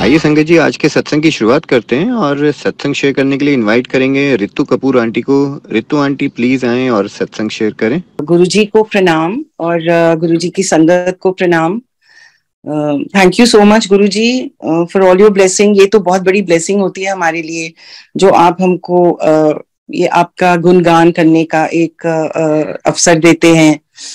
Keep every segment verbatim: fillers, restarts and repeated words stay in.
आइए संगत जी, आज के सत्संग की शुरुआत करते हैं और सत्संग शेयर करने के लिए इनवाइट करेंगे रितु कपूर आंटी को। रितु आंटी प्लीज आएं और सत्संग शेयर करें। गुरुजी को प्रणाम और गुरुजी की संगत को प्रणाम। Thank you so much Guruji for all your blessing. ये तो बहुत बड़ी ब्लेसिंग होती है हमारे लिए जो आप हमको uh, ये आपका गुणगान करने का एक uh, अवसर देते हैं।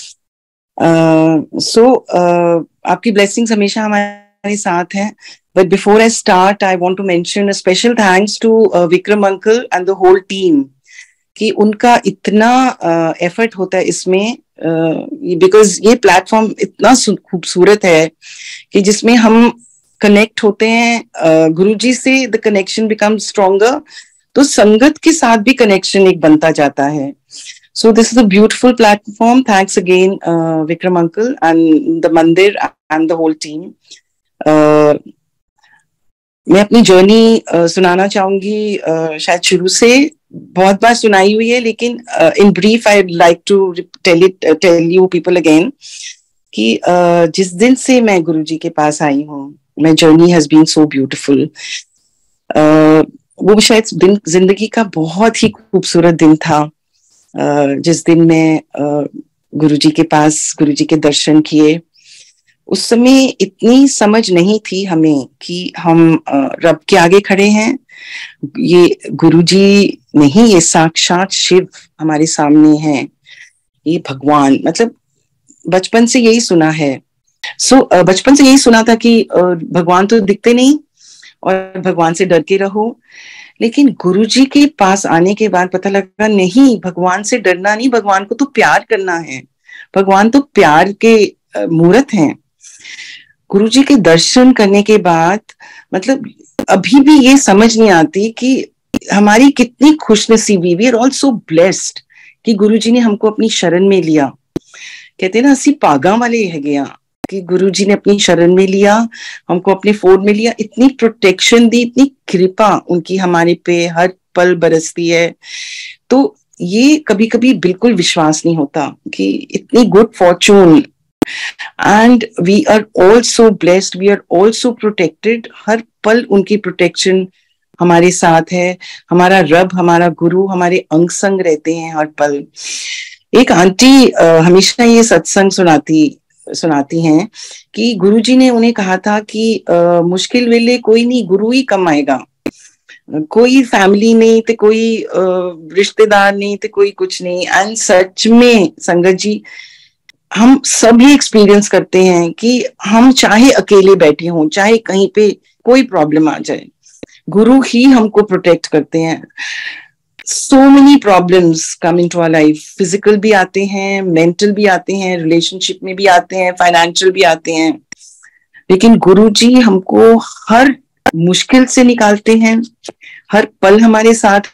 सो uh, so, uh, आपकी ब्लेसिंग्स हमेशा हमारे साथ हैं। But before I start, I want to mention a special thanks to uh, Vikram uncle and the whole team कि उनका इतना एफर्ट uh, होता है इसमें, बिकॉज uh, ये प्लेटफॉर्म इतना खूबसूरत है कि जिसमें हम कनेक्ट होते हैं uh, गुरुजी से, द कनेक्शन बिकम स्ट्रॉन्गर, तो संगत के साथ भी कनेक्शन एक बनता जाता है। So this is a beautiful platform. Thanks again Vikram uncle and the mandir and the whole team. मैं अपनी जर्नी uh, सुनाना चाहूंगी, uh, शायद शुरू से बहुत बार सुनाई हुई है, लेकिन in brief I like to tell it tell you people again कि uh, जिस दिन से मैं गुरुजी के पास आई हूँ, my journey has been so beautiful. वो शायद दिन जिंदगी का बहुत ही खूबसूरत दिन था, uh, जिस दिन मैं uh, गुरुजी के पास गुरुजी के दर्शन किए। उस समय इतनी समझ नहीं थी हमें कि हम रब के आगे खड़े हैं, ये गुरुजी नहीं, ये साक्षात शिव हमारे सामने हैं, ये भगवान। मतलब बचपन से यही सुना है। सो so, बचपन से यही सुना था कि भगवान तो दिखते नहीं और भगवान से डर के रहो, लेकिन गुरुजी के पास आने के बाद पता लगा नहीं, भगवान से डरना नहीं, भगवान को तो प्यार करना है। भगवान तो प्यार के मूर्त हैं। गुरुजी के दर्शन करने के बाद मतलब अभी भी ये समझ नहीं आती कि हमारी कितनी खुशनसीबी, we are all so blessed कि गुरुजी ने हमको अपनी शरण में लिया। कहते हैं ना, असी पागा वाले है गया कि गुरुजी ने अपनी शरण में लिया, हमको अपने फोल्ड में लिया, इतनी प्रोटेक्शन दी, इतनी कृपा उनकी हमारे पे हर पल बरसती है। तो ये कभी कभी बिल्कुल विश्वास नहीं होता कि इतनी good fortune, and we are also blessed, we are also protected। हर पल उनकी प्रोटेक्शन हमारे साथ है। हमारा रब, हमारा गुरु हमारे अंग संग रहते हैं हर पल। एक आंटी uh, हमेशा ये सत्संग सुनाती सुनाती हैं कि गुरुजी ने उन्हें कहा था कि uh, मुश्किल वेले कोई नहीं, गुरु ही कम आएगा। कोई फैमिली नहीं तो कोई uh, रिश्तेदार नहीं तो कोई कुछ नहीं। एंड सच में संगत जी, हम सभी एक्सपीरियंस करते हैं कि हम चाहे अकेले बैठे हों, चाहे कहीं पे कोई प्रॉब्लम आ जाए, गुरु ही हमको प्रोटेक्ट करते हैं। So many problems come into our life, physical भी आते हैं, मेंटल भी आते हैं, रिलेशनशिप में भी आते हैं, फाइनेंशियल भी आते हैं, लेकिन गुरु जी हमको हर मुश्किल से निकालते हैं। हर पल हमारे साथ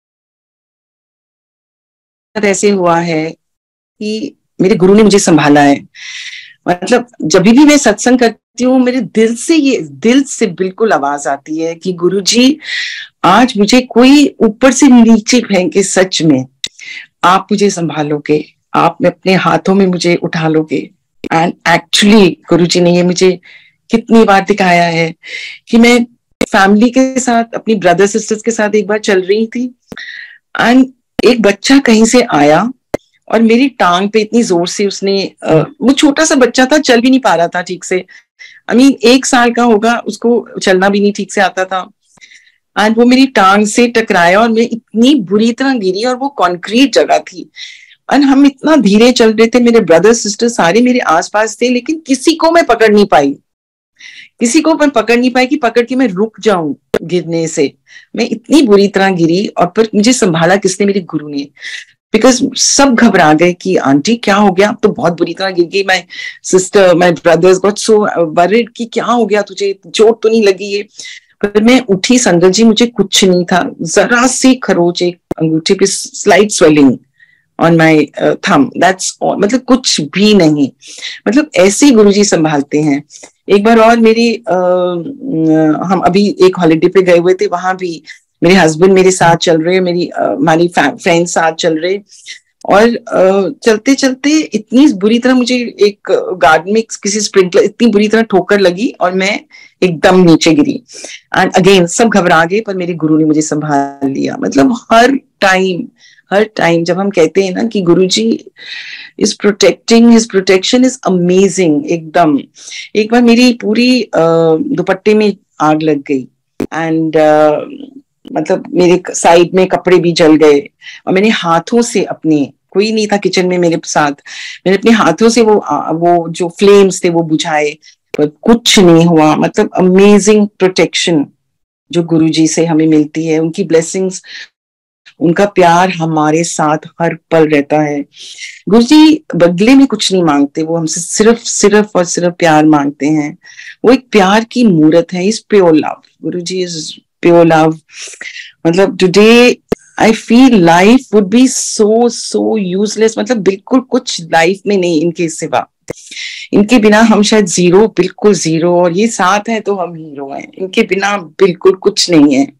ऐसे हुआ है कि मेरे गुरु ने मुझे संभाला है। मतलब जब भी मैं सत्संग करती हूँ, मेरे दिल से ये दिल से बिल्कुल आवाज आती है कि गुरुजी आज मुझे कोई ऊपर से नीचे फेंके, सच में आप मुझे संभालोगे, आप में अपने हाथों में मुझे उठा लोगे। एंड एक्चुअली गुरुजी ने ये मुझे कितनी बार दिखाया है कि मैं फैमिली के साथ, अपनी ब्रदर सिस्टर्स के साथ एक बार चल रही थी एंड एक बच्चा कहीं से आया और मेरी टांग पे इतनी जोर से उसने, uh, वो छोटा सा बच्चा था, चल भी नहीं पा रहा था ठीक से। आई मीन एक साल का होगा, उसको चलना भी नहीं ठीक से आता था। एंड वो मेरी टांग से टकराया और मैं इतनी बुरी तरह गिरी, और वो कंक्रीट जगह थी। एंड हम इतना धीरे चल रहे थे, मेरे ब्रदर सिस्टर सारे मेरे आसपास थे, लेकिन किसी को मैं पकड़ नहीं पाई, किसी को मैं पकड़ नहीं पाई कि पकड़ के मैं रुक जाऊं गिरने से। मैं इतनी बुरी तरह गिरी, और फिर मुझे संभाला किसने? मेरे गुरु ने। बिकॉज सब घबरा गए कि आंटी क्या हो गया, अब तो बहुत बुरी तरह गिर गई। My sister, my brothers got so worried कि क्या हो गया तुझे, चोट तो नहीं लगी है? पर मैं उठी संगत जी, मुझे कुछ नहीं था, जरा सी खरोच, एक अंगूठे पे slight swelling on my thumb, that's all. मतलब कुछ भी नहीं। मतलब ऐसे ही गुरुजी संभालते हैं। एक बार और मेरी uh, हम अभी एक हॉलिडे पे गए हुए थे, वहां भी मेरे हस्बैंड मेरे साथ चल रहे, मेरी हमारी फ्रेंड साथ चल रहे, और चलते चलते इतनी बुरी तरह मुझे एक गार्डन में किसी स्प्रिंकलर इतनी बुरी तरह ठोकर लगी और मैं एकदम नीचे गिरी। एंड अगेन सब घबरा गए, पर मेरे गुरु ने मुझे संभाल लिया। मतलब हर टाइम हर टाइम जब हम कहते हैं ना कि Guruji is protecting, his protection is amazing एकदम। एक बार मेरी पूरी दुपट्टे में आग लग गई एंड मतलब मेरे साइड में कपड़े भी जल गए और मैंने हाथों से अपने, कोई नहीं था किचन में मेरे साथ, मैंने अपने हाथों से वो वो जो फ्लेम्स थे वो बुझाए, पर कुछ नहीं हुआ। मतलब अमेजिंग प्रोटेक्शन जो गुरुजी से हमें मिलती है, उनकी ब्लेसिंग्स, उनका प्यार हमारे साथ हर पल रहता है। गुरुजी बदले में कुछ नहीं मांगते, वो हमसे सिर्फ सिर्फ और सिर्फ प्यार मांगते हैं। वो एक प्यार की मूर्त है, is pure love. Guruji is pure love. मतलब today I feel life would be so so useless. मतलब बिल्कुल कुछ लाइफ में नहीं इनके सिवा, इनके बिना हम शायद जीरो, बिल्कुल जीरो, और ये साथ है तो हम हीरो हैं। इनके बिना बिल्कुल कुछ नहीं है।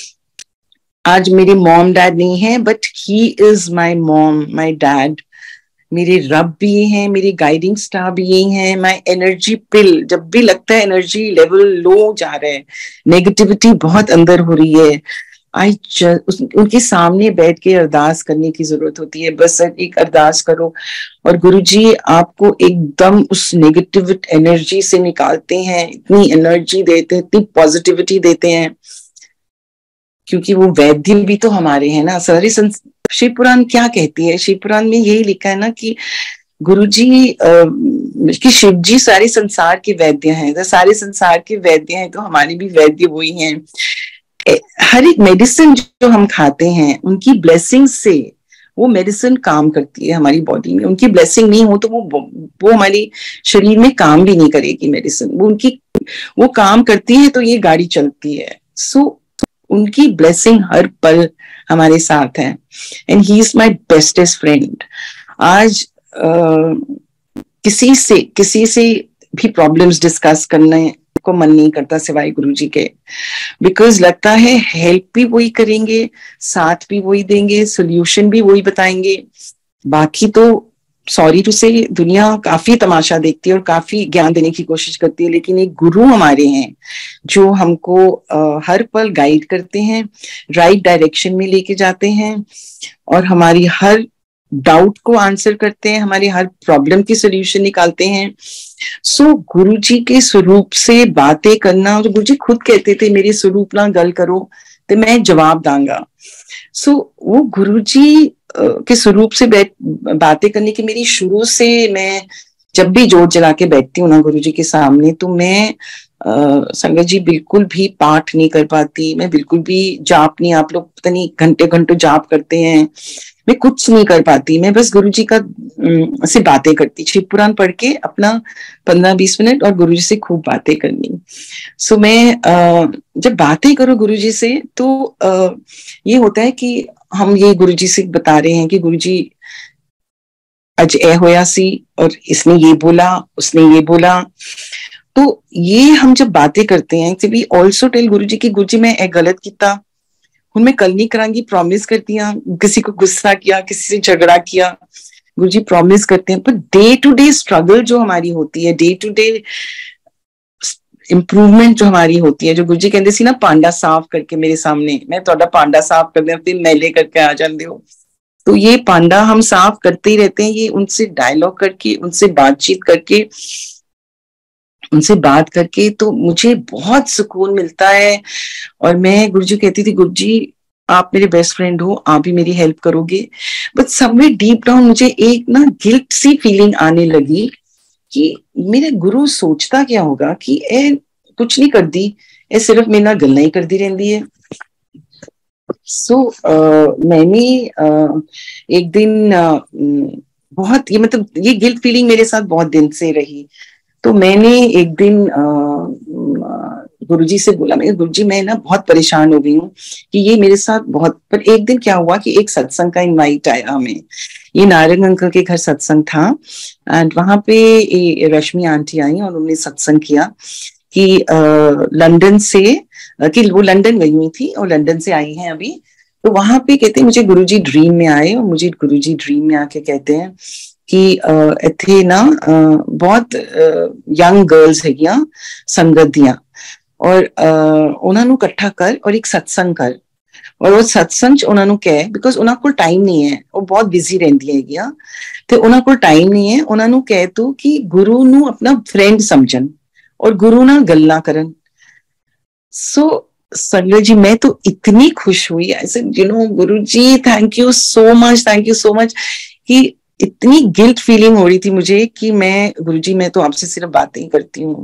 आज मेरे मॉम डैड नहीं है, but he is my mom, my dad. मेरे रब भी ये हैं, मेरी गाइडिंग स्टार भी यही हैं, माई एनर्जी पिल। जब भी लगता है एनर्जी लेवल लो जा रहा है, नेगेटिविटी बहुत अंदर हो रही है, आई उनके सामने बैठ के अरदास करने की जरूरत होती है। बस एक अरदास करो और गुरुजी आपको एकदम उस नेगेटिव एनर्जी से निकालते हैं, इतनी एनर्जी देते हैं, इतनी पॉजिटिविटी देते हैं, क्योंकि वो वैद्य भी तो हमारे हैं ना। सारी शिव पुराण क्या कहती है? शिव पुराण में यही लिखा है ना कि गुरुजी कि शिव जी सारे संसार के वैद्य हैं। तो सारे संसार के वैद्य हैं तो हमारे भी वैद्य वही हैं। हर एक मेडिसिन जो हम खाते हैं, उनकी ब्लेसिंग से वो मेडिसिन काम करती है हमारी बॉडी में। उनकी ब्लेसिंग नहीं हो तो वो वो हमारे शरीर में काम भी नहीं करेगी मेडिसिन। वो उनकी वो काम करती है तो ये गाड़ी चलती है। सो so, उनकी ब्लेसिंग हर पल हमारे साथ है। And he is my bestest friend. आज आ, किसी से किसी से भी प्रॉब्लम्स डिस्कस करने को मन नहीं करता सिवाय गुरुजी के। बिकॉज लगता है हेल्प भी वही करेंगे, साथ भी वही देंगे, सोल्यूशन भी वही बताएंगे। बाकी तो सॉरी टू से दुनिया काफी तमाशा देखती है और काफी ज्ञान देने की कोशिश करती है, लेकिन एक गुरु हमारे हैं जो हमको आ, हर पल गाइड करते हैं, राइट डायरेक्शन में लेके जाते हैं और हमारी हर डाउट को आंसर करते हैं, हमारी हर प्रॉब्लम की सोल्यूशन निकालते हैं। सो so, गुरुजी के स्वरूप से बातें करना, जो गुरुजी खुद कहते थे मेरे स्वरूप ना गल करो तो मैं जवाब दांगा। सो so, वो गुरुजी के स्वरूप से बैठ बातें करने की मेरी शुरू से, मैं जब भी जोत जला के बैठती हूँ ना गुरुजी के सामने, तो मैं आ, संगत जी बिल्कुल भी पाठ नहीं कर पाती, मैं बिल्कुल भी जाप नहीं, आप लोग पता नहीं घंटे घंटों जाप करते हैं, मैं कुछ नहीं कर पाती। मैं बस गुरुजी का से बातें करती, शिव पुराण पढ़ के अपना पंद्रह बीस मिनट और गुरुजी से खूब बातें करनी। सो so, मैं आ, जब बातें करो गुरुजी से तो आ, ये होता है कि हम ये गुरुजी से बता रहे हैं कि गुरुजी अज ए होया सी और इसने ये बोला, उसने ये बोला। तो ये हम जब बातें करते हैं, वी ऑल्सो टेल गुरुजी की गुरुजी मैं ए गलत किया, हूं मैं कल नहीं करांगी, प्रॉमिस करती हैं। किसी को गुस्सा किया, किसी से झगड़ा किया, गुरुजी प्रॉमिस करते हैं। Per day to day struggle जो हमारी होती है, डे टू डे इंप्रूवमेंट जो हमारी होती है, जो गुरुजी कहते सी ना पांडा साफ करके मेरे सामने, मैं थोड़ा पांडा साफ कर दे, मैले करके आ जाते हो। तो ये पांडा हम साफ करते ही रहते हैं। ये उनसे डायलॉग करके, उनसे बातचीत करके, उनसे बात करके तो मुझे बहुत सुकून मिलता है। और मैं गुरुजी कहती थी, गुरुजी आप मेरे बेस्ट फ्रेंड हो, आप भी मेरी हेल्प करोगे। बट समवेयर डीप डाउन मुझे एक ना गिल्ट सी फीलिंग आने लगी कि मेरे गुरु सोचता क्या होगा कि ए कुछ नहीं कर दी, ए सिर्फ मेरे नाल गल्लां ही करदी रहंदी है। सो so, uh, मैंने uh, एक दिन uh, बहुत ये मतलब ये गिल्ट फीलिंग मेरे साथ बहुत दिन से रही। तो मैंने एक दिन गुरुजी से बोला, मैं गुरुजी मैं ना बहुत परेशान हो गई हूँ कि ये मेरे साथ बहुत। पर एक दिन क्या हुआ कि एक सत्संग का इनवाइट आया हमें, ये नारायण अंकल के घर सत्संग था। एंड वहां पे रश्मि आंटी आई और उन्होंने सत्संग किया कि लंदन से, कि वो लंदन गई हुई थी और लंदन से आई हैं अभी, तो वहां पे कहते हैं मुझे गुरुजी ड्रीम में आए, और मुझे गुरुजी ड्रीम में आके कहते हैं कि इथे ना बहुत यंग गर्ल्स हैगियां संगत दियां, और ਉਹਨਾਂ ਨੂੰ ਇਕੱਠਾ ਕਰ ਔਰ ਇੱਕ ਸਤਸੰਗ ਕਰ, ਔਰ ਉਹ ਸਤਸੰਗ ਚ ਉਹਨਾਂ ਨੂੰ ਕਹੇ, ਬਿਕੋਜ਼ ਉਹਨਾਂ ਕੋਲ ਟਾਈਮ ਨਹੀਂ ਹੈ, ਉਹ ਬਹੁਤ ਬਿਜ਼ੀ ਰਹਿੰਦੀਆਂ ਹੈਗੀਆਂ ਤੇ ਉਹਨਾਂ ਕੋਲ ਟਾਈਮ ਨਹੀਂ ਹੈ, ਉਹਨਾਂ ਨੂੰ ਕਹਿ ਤੂੰ ਕਿ ਗੁਰੂ ਨੂੰ ਆਪਣਾ ਫਰੈਂਡ ਸਮਝਣ और गुरु ना गल्ला करन। सो संगत जी मैं तो इतनी खुश हुई, ऐसे you know Guru ji thank you so much, thank you so much, कि इतनी गिल्ट फीलिंग हो रही थी मुझे कि मैं गुरु जी मैं तो आपसे सिर्फ बातें ही करती हूँ।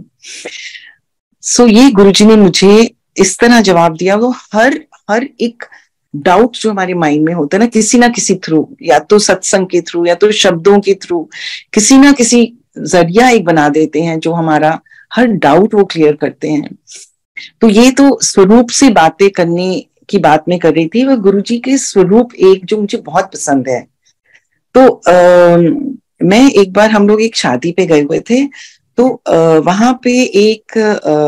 सो ये गुरु जी ने मुझे इस तरह जवाब दिया, वो हर हर एक डाउट जो हमारे माइंड में होता है ना, किसी ना किसी थ्रू, या तो सत्संग के थ्रू या तो शब्दों के थ्रू, किसी ना किसी जरिया एक बना देते हैं जो हमारा हर डाउट वो क्लियर करते हैं। तो ये तो स्वरूप से बातें करने की बात मैं कर रही थी, वह गुरुजी के स्वरूप एक जो मुझे बहुत पसंद है। तो आ, मैं एक बार हम लोग एक शादी पे गए हुए थे, तो आ, वहां पे एक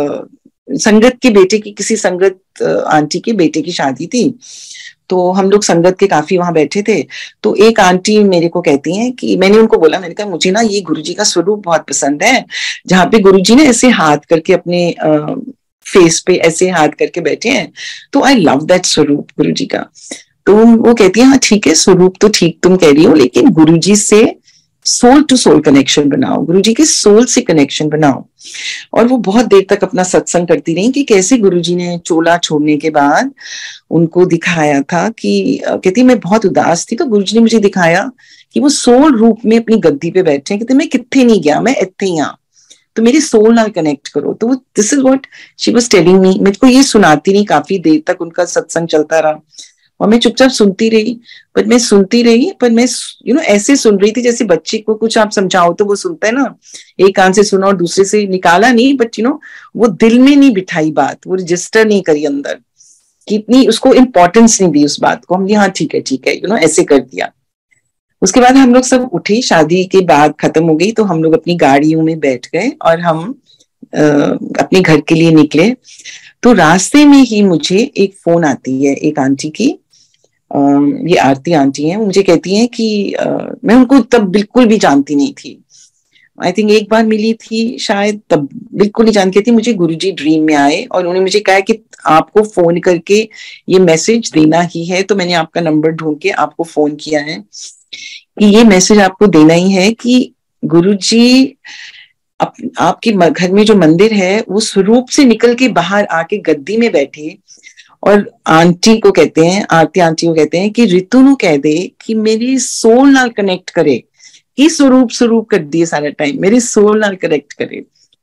आ, संगत के बेटे की, किसी संगत आंटी के बेटे की शादी थी, तो हम लोग संगत के काफी वहां बैठे थे। तो एक आंटी मेरे को कहती हैं कि मैंने उनको बोला, मैंने कहा मुझे ना ये गुरुजी का स्वरूप बहुत पसंद है, जहाँ पे गुरुजी ने ऐसे हाथ करके अपने आ, फेस पे ऐसे हाथ करके बैठे हैं, तो आई लव दैट स्वरूप गुरुजी का। तो वो कहती है हाँ ठीक है, स्वरूप तो ठीक तुम कह रही हो, लेकिन गुरुजी से सोल टू सोल कनेक्शन बनाओ, गुरुजी के सोल से कनेक्शन बनाओ। और वो बहुत देर तक अपना सत्संग करती रही कि कैसे गुरुजी ने चोला छोड़ने के बाद उनको दिखाया था कि, कहती मैं बहुत उदास थी, तो गुरुजी ने मुझे दिखाया कि वो सोल रूप में अपनी गद्दी पे बैठे हैं, कहते मैं कित्थे नहीं गया, मैं इत्थे ही हाँ, तो मेरी सोल नाल कनेक्ट करो। तो this is what she was telling me. मेरे को ये सुनाती नहीं, काफी देर तक उनका सत्संग चलता रहा और मैं चुपचाप सुनती रही, पर मैं सुनती रही पर मैं यू नो ऐसे सुन रही थी जैसे बच्चे को कुछ आप समझाओ तो वो सुनता है ना, एक कान से सुना और दूसरे से निकाला नहीं, बट यू नो वो दिल में नहीं बिठाई बात, वो रजिस्टर नहीं करी अंदर, कितनी उसको इम्पोर्टेंस नहीं दी उस बात को। हमने हाँ ठीक है ठीक है यू नो ऐसे कर दिया। उसके बाद हम लोग सब उठे, शादी के बाद खत्म हो गई, तो हम लोग अपनी गाड़ियों में बैठ गए और हम आ, अपने घर के लिए निकले। तो रास्ते में ही मुझे एक फोन आती है एक आंटी की, आ, ये आरती आंटी हैं, मुझे कहती हैं कि आ, मैं उनको तब बिल्कुल भी जानती नहीं थी, आई थिंक एक बार मिली थी शायद, तब बिल्कुल नहीं जानती थी। मुझे गुरुजी ड्रीम में आए और उन्होंने मुझे कहा कि आपको फोन करके ये मैसेज देना ही है, तो मैंने आपका नंबर ढूंढ के आपको फोन किया है कि ये मैसेज आपको देना ही है कि गुरुजी आप, आपके घर में जो मंदिर है वो स्वरूप से निकल के बाहर आके गद्दी में बैठे, और आंटी को कहते हैं, आरती आंटी को कहते हैं कि रितु नु कह दे कि मेरी सोल नाल कनेक्ट करे, कि स्वरूप स्वरूप कर दिए सारा टाइम, मेरी सोल नाल कनेक्ट करे।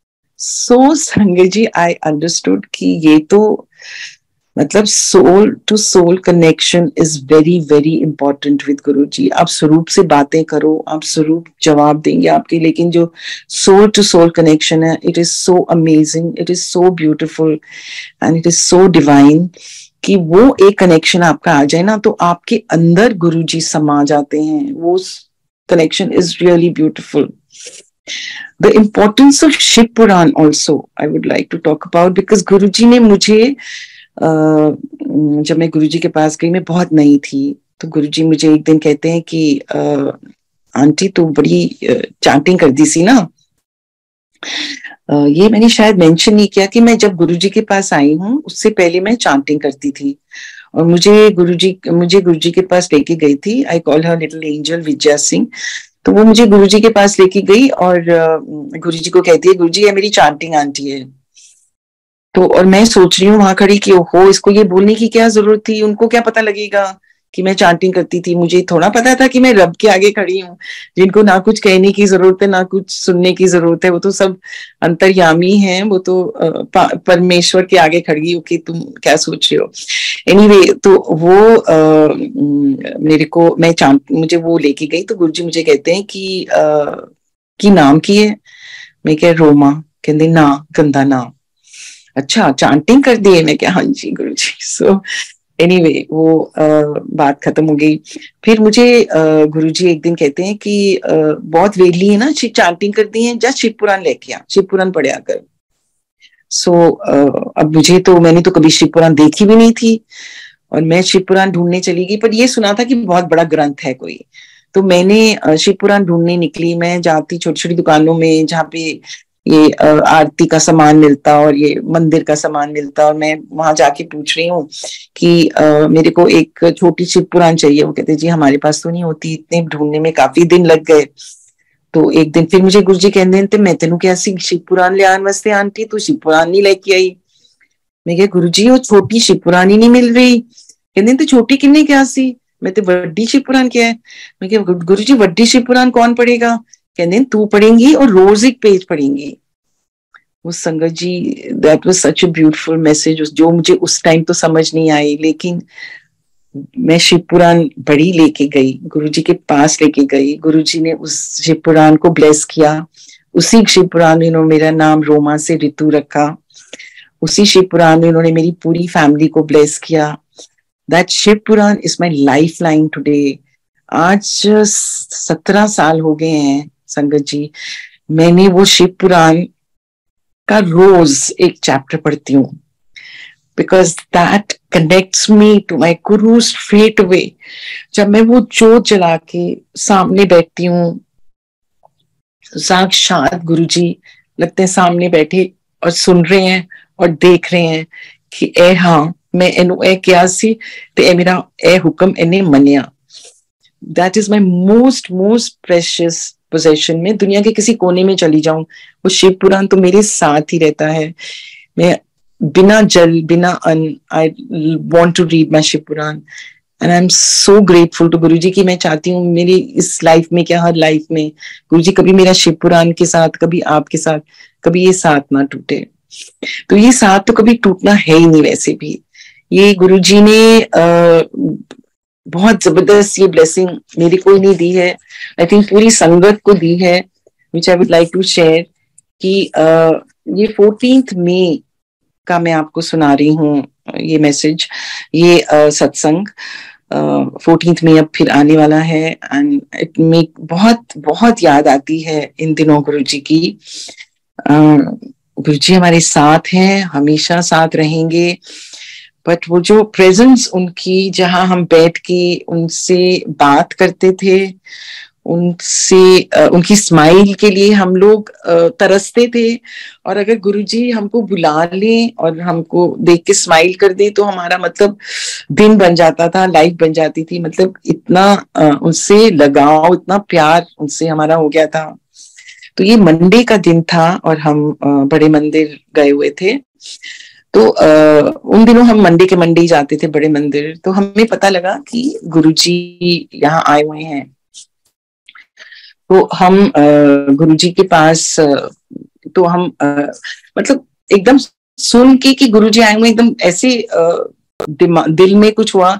सो संगत जी आई अंडरस्टूड कि ये तो मतलब soul to soul connection is very very important with Guruji. आप स्वरूप से बातें करो, आप स्वरूप जवाब देंगे आपके, लेकिन जो सोल टू सोल कनेक्शन है, it is so amazing, it is so beautiful and it is so divine कि वो एक कनेक्शन आपका आ जाए ना, तो आपके अंदर गुरुजी समा जाते हैं। वो connection is really beautiful. The importance of Shiv Puran also I would like to talk about, because Guruji ने मुझे Uh, जब मैं गुरुजी के पास गई, मैं बहुत नई थी, तो गुरुजी मुझे एक दिन कहते हैं कि uh, आंटी तो बड़ी चैंटिंग कर दी सी ना। uh, ये मैंने शायद मेंशन नहीं किया कि मैं जब गुरुजी के पास आई हूँ उससे पहले मैं चैंटिंग करती थी, और मुझे गुरुजी मुझे गुरुजी के पास लेके गई थी, I call her little angel Vijaya Singh. तो वो मुझे गुरुजी के पास लेके गई और uh, गुरुजी को कहती है गुरुजी ये मेरी चैंटिंग आंटी है। तो और मैं सोच रही हूँ वहां खड़ी कि ओहो इसको ये बोलने की क्या जरूरत थी, उनको क्या पता लगेगा कि मैं चैंटिंग करती थी, मुझे थोड़ा पता था कि मैं रब के आगे खड़ी हूँ, जिनको ना कुछ कहने की जरूरत है ना कुछ सुनने की जरूरत है, वो तो सब अंतर्यामी हैं, वो तो परमेश्वर के आगे खड़ी हो कि तुम क्या सोच रहे हो। एनीवे anyway, तो वो आ, मेरे को मैं चांट मुझे वो लेके गई, तो गुरुजी मुझे कहते हैं कि आ, की नाम की है, मैं क्या रोमा, कहते ना गंदा नाम, अच्छा चैंटिंग कर दिए, मैं क्या हाँ जी गुरुजी। सो एनीवे वो आ, बात खत्म हो गई। फिर मुझे गुरुजी एक दिन कहते हैं कि आ, बहुत वेली है ना, चैंटिंग कर दी है, जा शिव पुराण लेके आ, शिव पुराण पढ़िया कर। सो so, अब मुझे तो मैंने तो कभी शिव पुराण देखी भी नहीं थी, और मैं शिव पुराण ढूंढने चली गई, पर ये सुना था कि बहुत बड़ा ग्रंथ है कोई, तो मैंने शिव पुराण ढूंढने निकली। मैं जाती छोटी छोटी दुकानों में जहाँ पे ये आरती का सामान मिलता और ये मंदिर का सामान मिलता, और मैं वहां जाके पूछ रही हूँ कि आ, मेरे को एक छोटी शिव पुराण चाहिए। वो कहते जी हमारे पास तो नहीं होती, इतने ढूंढने में काफी दिन लग गए। तो एक दिन फिर मुझे गुरु जी कहते मैं तेन क्या शिव पुराण ले आने वास्ते आंटी, तू शिव पुराण नहीं लेके आई। मैं क्या गुरु जी वो छोटी शिव पुराण ही नहीं मिल रही। कहते तो छोटी किन्ने क्या सी, मैं तो वड्डी शिव पुराण क्या है। मैं क्या गुरु जी वड्डी शिव पुराण कौन पढ़ेगा। कहते तू पढ़ेंगी और रोज एक पेज पढ़ेंगी। वो संगत जी that was such a beautiful message, जो मुझे उस टाइम तो समझ नहीं आई, लेकिन मैं शिव पुराण बड़ी लेके गई, गुरुजी के पास लेके गई। गुरुजी ने उस शिव पुराण को ब्लेस किया। उसी शिव पुराण में उन्होंने मेरा नाम रोमा से ऋतु रखा। उसी शिव पुराण में उन्होंने मेरी पूरी फैमिली को ब्लेस किया। That Shiv Puran is my life line today. आज सत्रह साल हो गए हैं संगत जी, मैंने वो शिव पुराण का रोज एक चैप्टर पढ़ती हूँ, because that connects me to my guru straight away. जब मैं वो जोत जला के सामने बैठती हूँ, साक्षात गुरुजी लगते हैं सामने बैठे और सुन रहे हैं और देख रहे हैं कि ए हाँ मैं एनु ए क्या सी ते ए मेरा ए हुक्म इन्हें मनिया। That is my most most precious possession. में दुनिया के किसी कोने में चली जाऊं, वो शिव पुराण तो मेरे साथ ही रहता है। मैं बिना जल बिना अन्न I want to read my Shiv Puran, and I am so grateful to Guruji की मैं चाहती हूँ मेरी इस लाइफ में क्या हर लाइफ में गुरुजी कभी मेरा शिव पुराण के साथ, कभी आपके साथ, कभी ये साथ ना टूटे। तो ये साथ तो कभी टूटना है ही नहीं। वैसे भी ये गुरुजी ने आ, बहुत जबरदस्त ये ब्लेसिंग मेरे को ही नहीं दी है, आई थिंक पूरी संगत को दी है, which I would like to share. कि आ, ये फोर्टीन्थ मई का मैं आपको सुना रही हूँ ये मैसेज, ये uh, सत्संग फोर्टीन्थ में अब फिर आने वाला है। एंड इट में बहुत बहुत याद आती है इन दिनों गुरुजी की। गुरुजी हमारे साथ हैं, हमेशा साथ रहेंगे, बट वो जो प्रेजेंस उनकी, जहां हम बैठ के उनसे बात करते थे, उनसे उनकी स्माइल के लिए हम लोग तरसते थे, और अगर गुरुजी हमको बुला लें और हमको देख के स्माइल कर दे तो हमारा मतलब दिन बन जाता था, लाइफ बन जाती थी। मतलब इतना उनसे लगाव, इतना प्यार उनसे हमारा हो गया था। तो ये मंडे का दिन था और हम बड़े मंदिर गए हुए थे। तो आ, उन दिनों हम मंडे के मंडे ही जाते थे बड़े मंदिर। तो हमें पता लगा कि गुरुजी यहाँ आए हुए हैं। तो हम गुरुजी के पास, तो हम आ, मतलब एकदम सुन के कि गुरुजी आए हुए, एकदम ऐसे दिल में कुछ हुआ,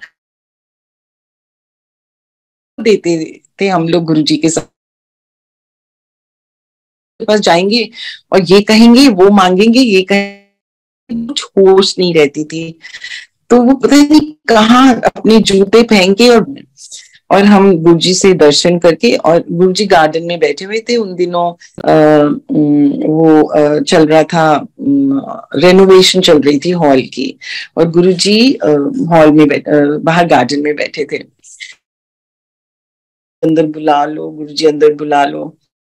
देते थे हम लोग गुरुजी के साथ पास जाएंगे और ये कहेंगे, वो मांगेंगे, ये कहेंगे, कुछ होश नहीं रहती थी। तो वो पता नहीं कहाँ अपने जूते पहन के और और हम गुरुजी से दर्शन करके, और गुरुजी गार्डन में बैठे हुए थे उन दिनों। आ, वो आ, चल रहा था, रेनोवेशन चल रही थी हॉल की, और गुरुजी हॉल में बैठ, बाहर गार्डन में बैठे थे। अंदर बुला लो गुरुजी, अंदर बुला लो।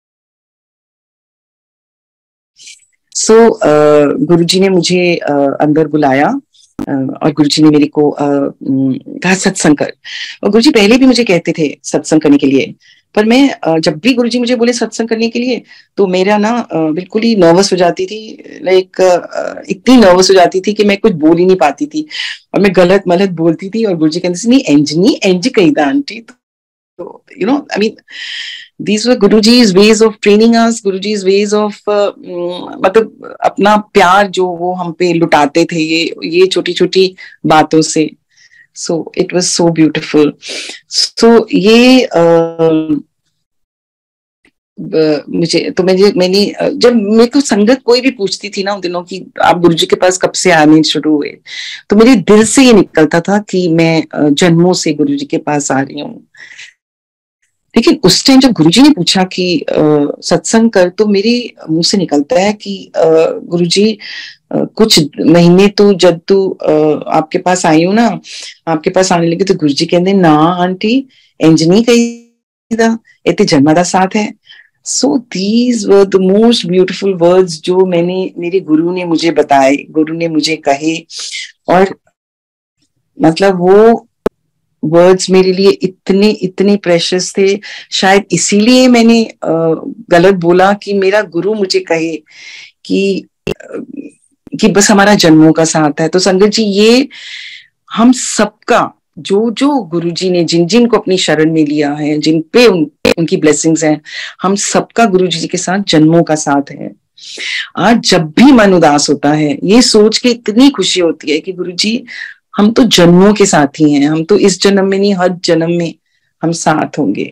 सो so, गुरुजी ने मुझे अंदर बुलाया और गुरुजी ने मेरे को कहा सत्संग कर। और गुरुजी पहले भी मुझे कहते थे सत्संग करने के लिए, पर मैं जब भी गुरुजी मुझे बोले सत्संग करने के लिए तो मेरा ना बिल्कुल ही नर्वस हो जाती थी। लाइक इतनी नर्वस हो जाती थी कि मैं कुछ बोल ही नहीं पाती थी, और मैं गलत मलत बोलती थी। और गुरुजी कहते थे नहीं एंजनी एंज कही था आंटी। तो you know I mean these were Guruji's ways of training us, Guruji's ways of uh, मतलब अपना प्यार जो वो हम पे लुटाते थे ये ये छोटी छोटी बातों से। so it was so beautiful. so ये uh, uh, मुझे तो मुझे मैंने जब मेरे को संगत कोई भी पूछती थी ना उन दिनों की आप गुरुजी के पास कब से आने शुरू हुए, तो मेरे दिल से ये निकलता था कि मैं जन्मों से गुरुजी के पास आ रही हूँ। लेकिन उस टाइम जब गुरुजी ने पूछा कि uh, सत्संग कर, तो मेरे मुंह से निकलता है कि uh, गुरुजी uh, कुछ महीने तो जब तू uh, आपके पास आई हूं ना, आपके पास आने लगे तो गुरुजी कहते ना आंटी इंज नहीं कही इतने जन्म का साथ है। So these were the most beautiful words जो मैंने मेरे गुरु ने मुझे बताए, गुरु ने मुझे कहे। और मतलब वो वर्ड्स मेरे लिए इतने इतने प्रेशियस थे। शायद इसीलिए मैंने गलत बोला कि मेरा गुरु मुझे कहे कि कि बस हमारा जन्मों का साथ है। तो संगत जी, ये हम सबका, जो जो गुरुजी ने जिन जिन को अपनी शरण में लिया है, जिन पे उन, उनकी ब्लेसिंग्स हैं, हम सबका गुरुजी के साथ जन्मों का साथ है। आज जब भी मन उदास होता है, ये सोच के इतनी खुशी होती है कि गुरुजी हम तो जन्मों के साथ ही हैं, हम तो इस जन्म में नहीं, हर जन्म में हम साथ होंगे।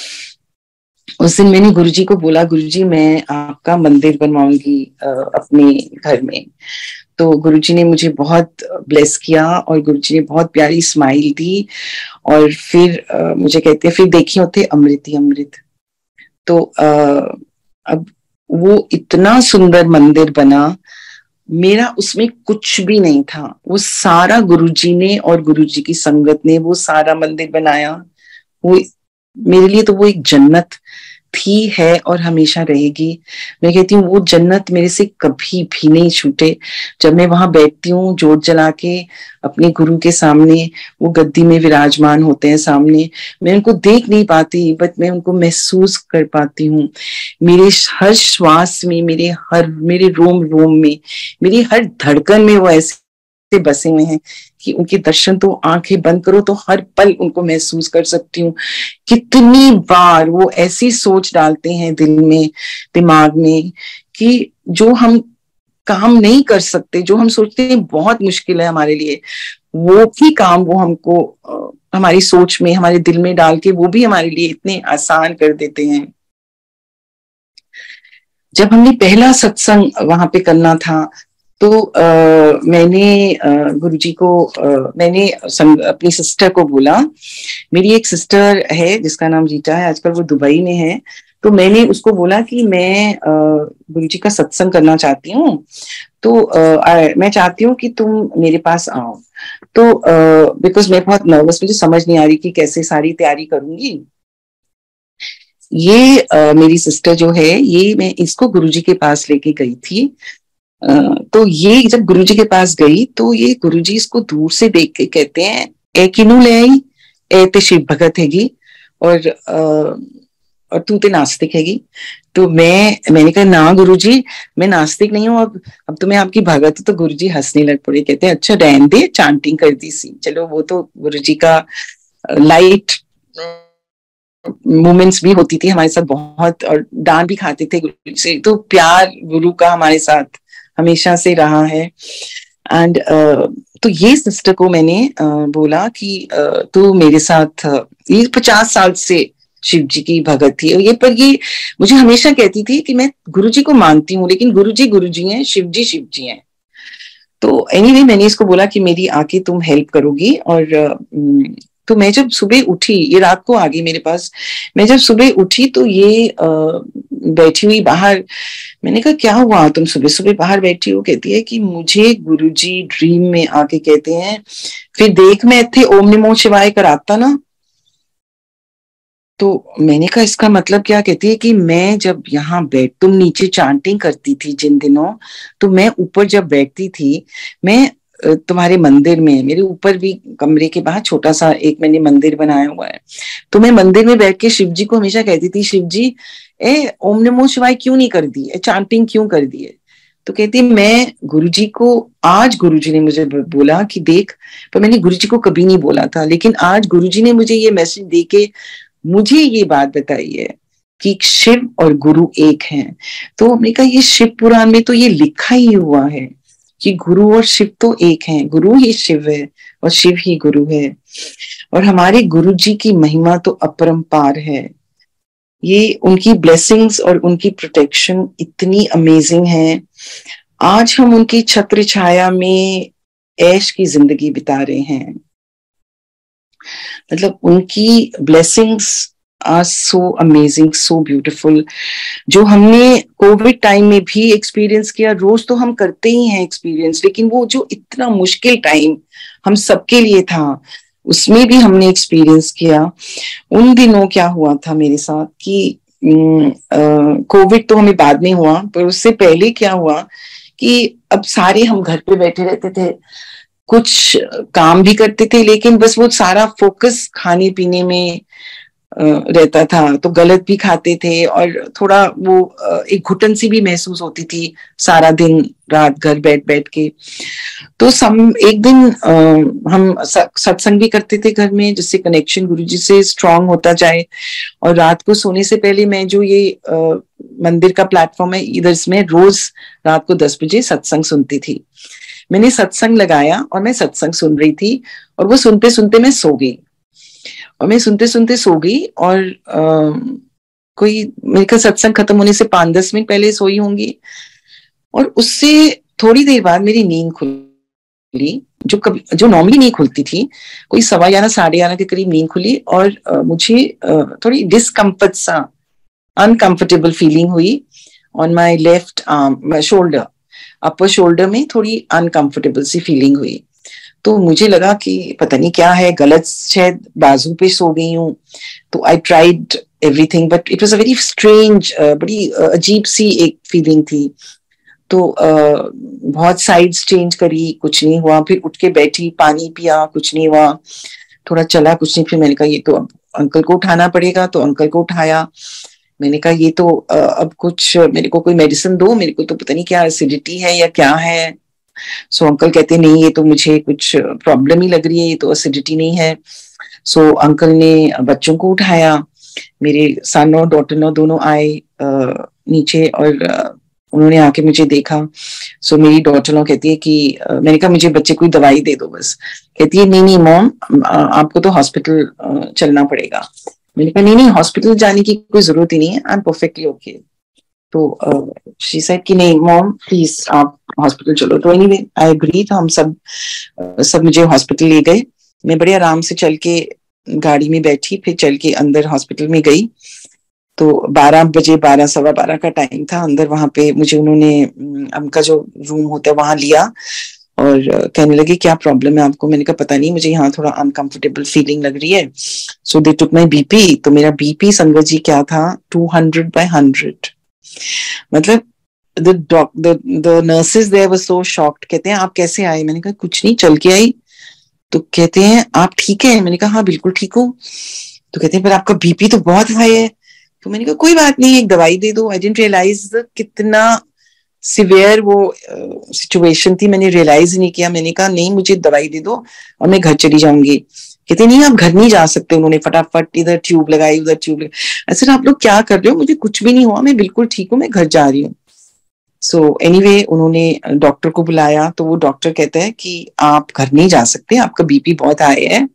उस दिन मैंने गुरुजी को बोला, गुरुजी मैं आपका मंदिर बनवाऊंगी अपने घर में। तो गुरुजी ने मुझे बहुत ब्लेस किया और गुरुजी ने बहुत प्यारी स्माइल दी। और फिर आ, मुझे कहते फिर देखी होते अमृत ही अमृत। तो आ, अब वो इतना सुंदर मंदिर बना, मेरा उसमें कुछ भी नहीं था, वो सारा गुरुजी ने और गुरुजी की संगत ने वो सारा मंदिर बनाया। वो मेरे लिए तो वो एक जन्नत थी, है और हमेशा रहेगी। मैं कहती हूँ वो जन्नत मेरे से कभी भी नहीं छूटे। जब मैं वहां बैठती हूँ जोत जला के अपने गुरु के सामने, वो गद्दी में विराजमान होते हैं सामने, मैं उनको देख नहीं पाती बट मैं उनको महसूस कर पाती हूँ। मेरे हर श्वास में, मेरे हर मेरे रोम रोम में, मेरी हर धड़कन में वो ऐसे बसे हुए हैं कि उनके दर्शन तो आंखें बंद करो तो हर पल उनको महसूस कर सकती हूँ। कितनी बार वो ऐसी सोच डालते हैं दिल में, दिमाग में, कि जो हम काम नहीं कर सकते, जो हम सोचते हैं बहुत मुश्किल है हमारे लिए, वो भी काम वो हमको हमारी सोच में, हमारे दिल में डाल के वो भी हमारे लिए इतने आसान कर देते हैं। जब हमने पहला सत्संग वहां पे करना था तो आ, मैंने गुरुजी को आ, मैंने अपनी सिस्टर को बोला, मेरी एक सिस्टर है जिसका नाम रीटा है, आजकल वो दुबई में है। तो मैंने उसको बोला कि मैं गुरुजी का सत्संग करना चाहती हूँ, तो आ, मैं चाहती हूँ कि तुम मेरे पास आओ। तो बिकॉज मैं बहुत नर्वस, मुझे समझ नहीं आ रही कि कैसे सारी तैयारी करूंगी। ये आ, मेरी सिस्टर जो है, ये मैं इसको गुरुजी के पास लेके गई थी। तो ये जब गुरुजी के पास गई तो ये गुरुजी इसको दूर से देख के कहते हैं, ए किनू ले आई, ए ते शिव भगत हैगी और और तू ते नास्तिक हैगी। तो मैं मैंने कहा ना गुरुजी, मैं नास्तिक नहीं हूँ, अब अब तो मैं आपकी भगत हूँ। तो गुरुजी हंसने लग पड़े, कहते हैं अच्छा रहने दे, चांटिंग कर दी सी। चलो वो तो गुरुजी का लाइट मोमेंट्स भी होती थी हमारे साथ बहुत, और डांट भी खाते थे गुरु से। तो प्यार गुरु का हमारे साथ हमेशा से रहा है। एंड uh, तो ये सिस्टर को मैंने uh, बोला कि uh, तू मेरे साथ, ये पचास साल से शिव जी की भगत थी, और ये पर ये मुझे हमेशा कहती थी कि मैं गुरुजी को मानती हूँ लेकिन गुरुजी गुरुजी हैं, शिव जी शिव जी हैं। तो एनीवे मैंने इसको बोला कि मेरी आके तुम हेल्प करोगी। और uh, तो मैं जब सुबह उठी, ये रात को आ गई मेरे पास, मैं जब सुबह उठी तो ये आ, बैठी हुई बाहर। मैंने कहा क्या हुआ, तुम सुबह सुबह बाहर बैठी हो? कहती है कि मुझे गुरुजी ड्रीम में आके कहते हैं, फिर देख मैं थे ओम नमो शिवाय कराता ना। तो मैंने कहा इसका मतलब क्या? कहती है कि मैं जब यहाँ बैठ, तुम नीचे चांटिंग करती थी जिन दिनों, तो मैं ऊपर जब बैठती थी, मैं तुम्हारे मंदिर में, मेरे ऊपर भी कमरे के बाहर छोटा सा एक मैंने मंदिर बनाया हुआ है, तो मैं मंदिर में बैठ के शिव जी को हमेशा कहती थी, शिव जी ए ओम नमो शिवाय क्यों नहीं कर दी, चांटिंग क्यों कर दी है? तो कहती मैं गुरुजी को, आज गुरुजी ने मुझे बोला कि देख, पर मैंने गुरुजी को कभी नहीं बोला था, लेकिन आज गुरुजी ने मुझे ये मैसेज दे के मुझे ये बात बताई है कि शिव और गुरु एक हैं। तो हमने कहा ये शिव पुराण में तो ये लिखा ही हुआ है कि गुरु और शिव तो एक हैं, गुरु ही शिव है और शिव ही गुरु है। और हमारे गुरु जी की महिमा तो अपरंपार है। ये उनकी ब्लेसिंग्स और उनकी प्रोटेक्शन इतनी अमेजिंग है। आज हम उनकी छत्र छाया में ऐश की जिंदगी बिता रहे हैं। मतलब उनकी blessings are so amazing, so beautiful. जो हमने कोविड टाइम में भी एक्सपीरियंस किया, रोज तो हम करते ही हैं एक्सपीरियंस, लेकिन वो जो इतना मुश्किल टाइम हम सबके लिए था, उसमें भी हमने एक्सपीरियंस किया। उन दिनों क्या हुआ था मेरे साथ कि कोविड तो हमें बाद में हुआ, पर उससे पहले क्या हुआ कि अब सारे हम घर पे बैठे रहते थे, कुछ काम भी करते थे, लेकिन बस वो सारा फोकस खाने पीने में रहता था, तो गलत भी खाते थे और थोड़ा वो एक घुटन सी भी महसूस होती थी सारा दिन रात घर बैठ बैठ के। तो सम एक दिन हम सत्संग भी करते थे घर में, जिससे कनेक्शन गुरुजी से स्ट्रांग होता जाए। और रात को सोने से पहले मैं जो ये मंदिर का प्लेटफॉर्म है, इधर में रोज रात को दस बजे सत्संग सुनती थी। मैंने सत्संग लगाया और मैं सत्संग सुन रही थी, और वो सुनते सुनते मैं सो गई। और मैं सुनते सुनते सो गई और आ, कोई मेरे का सत्संग खत्म होने से पांच दस मिनट पहले सोई होंगी, और उससे थोड़ी देर बाद मेरी नींद खुली, जो कभी जो नॉर्मली नहीं खुलती थी। कोई सवा ग्यारह साढ़े ग्यारह के करीब नींद खुली, और आ, मुझे आ, थोड़ी डिस्कम्फर्ट सा, अनकंफर्टेबल फीलिंग हुई on my left arm, shoulder, upper shoulder में थोड़ी अनकंफर्टेबल सी फीलिंग हुई। तो मुझे लगा कि पता नहीं क्या है, गलत शायद बाजू पे सो गई हूँ। तो I tried everything but it was a very strange, बड़ी अजीब सी एक फीलिंग थी। तो uh, बहुत साइड्स चेंज करी, कुछ नहीं हुआ। फिर उठ के बैठी, पानी पिया, कुछ नहीं हुआ। थोड़ा चला, कुछ नहीं। फिर मैंने कहा ये तो अब अंकल को उठाना पड़ेगा, तो अंकल को उठाया। मैंने कहा ये तो uh, अब कुछ मेरे को कोई मेडिसिन दो, मेरे को तो पता नहीं क्या एसिडिटी है या क्या है। सो so, अंकल कहते नहीं, ये तो मुझे कुछ प्रॉब्लम ही लग रही है, ये तो एसिडिटी नहीं है। सो so, अंकल ने बच्चों को उठाया, मेरे सन और डॉटर नो दोनों आए नीचे, और उन्होंने आके मुझे देखा। सो so, मेरी डॉटर नो कहती है कि मैंने कहा मुझे बच्चे कोई दवाई दे दो बस। कहती है नहीं नहीं मॉम, आपको तो हॉस्पिटल चलना पड़ेगा। मैंने कहा नहीं नहीं, हॉस्पिटल जाने की कोई जरूरत ही नहीं है, आई एम परफेक्टली ओके। तो शी सेड कि नहीं मॉम प्लीज आप हॉस्पिटल चलो। तो एनीवे आई एग्री। तो हम सब सब मुझे हॉस्पिटल ले गए। मैं बड़े आराम से चल के गाड़ी में बैठी, फिर चल के अंदर हॉस्पिटल में गई। तो बारह बजे, बारह सवा बारह का टाइम था। अंदर वहां पे मुझे उन्होंने उनका जो रूम होता है वहां लिया, और कहने लगे क्या प्रॉब्लम है आपको। मैंने कहा पता नहीं, मुझे यहाँ थोड़ा अनकंफर्टेबल फीलिंग लग रही है। So they took my BP. तो मेरा बीपी संगत जी क्या था, टू हंड्रेड बाय हंड्रेड। मतलब the doc the the nurses there were so shocked। कहते हैं आप कैसे आए। मैंने कहा कुछ नहीं, चल के आई। तो कहते हैं आप ठीक है। मैंने कहा हाँ बिल्कुल ठीक हूँ। तो कहते हैं पर आपका बीपी तो बहुत हाई है। तो मैंने कहा कोई बात नहीं, एक दवाई दे दो। आई डिडंट रियलाइज कितना सिवियर वो सिचुएशन uh, थी, मैंने रियलाइज ही नहीं किया। मैंने कहा नहीं, मुझे दवाई दे दो और मैं घर चली जाऊंगी। कहते नहीं आप घर नहीं जा सकते। उन्होंने फटाफट इधर ट्यूब लगाई, उधर ट्यूब लगाई। ऐसे आप लोग क्या कर रहे हो, मुझे कुछ भी नहीं हुआ, मैं बिल्कुल ठीक हूँ, मैं घर जा रही हूँ। सो एनीवे उन्होंने डॉक्टर को बुलाया। तो वो डॉक्टर कहता है कि आप घर नहीं जा सकते, आपका बीपी बहुत हाई है।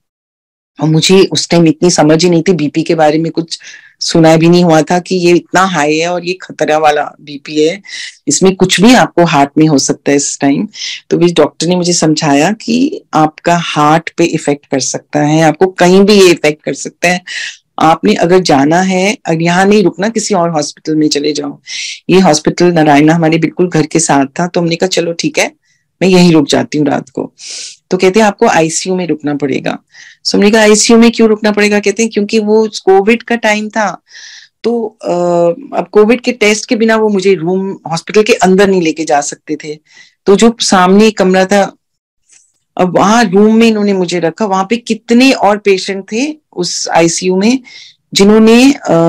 और मुझे उस टाइम इतनी समझ ही नहीं थी, बीपी के बारे में कुछ सुना भी नहीं हुआ था कि ये इतना हाई है और ये खतरा वाला बीपी है, इसमें कुछ भी आपको हार्ट में हो सकता है इस टाइम। तो इस डॉक्टर ने मुझे समझाया कि आपका हार्ट पे इफेक्ट कर सकता है, आपको कहीं भी ये इफेक्ट कर सकता है। आपने अगर जाना है, अगर यहाँ नहीं रुकना, किसी और हॉस्पिटल में चले जाओ। ये हॉस्पिटल नारायणा हमारे बिल्कुल घर के साथ था। तो हमने कहा चलो ठीक है, मैं यहीं रुक जाती हूँ रात को। तो कहते हैं आपको आईसीयू में रुकना पड़ेगा। सो हमने कहा आईसीयू में क्यों रुकना पड़ेगा। कहते हैं क्योंकि वो कोविड का टाइम था, तो अब कोविड के टेस्ट के बिना वो मुझे रूम हॉस्पिटल के अंदर नहीं लेके जा सकते थे। तो जो सामने कमरा था, अब वहां रूम में इन्होंने मुझे रखा। वहां पे कितने और पेशेंट थे उस आईसीयू में जिन्होंने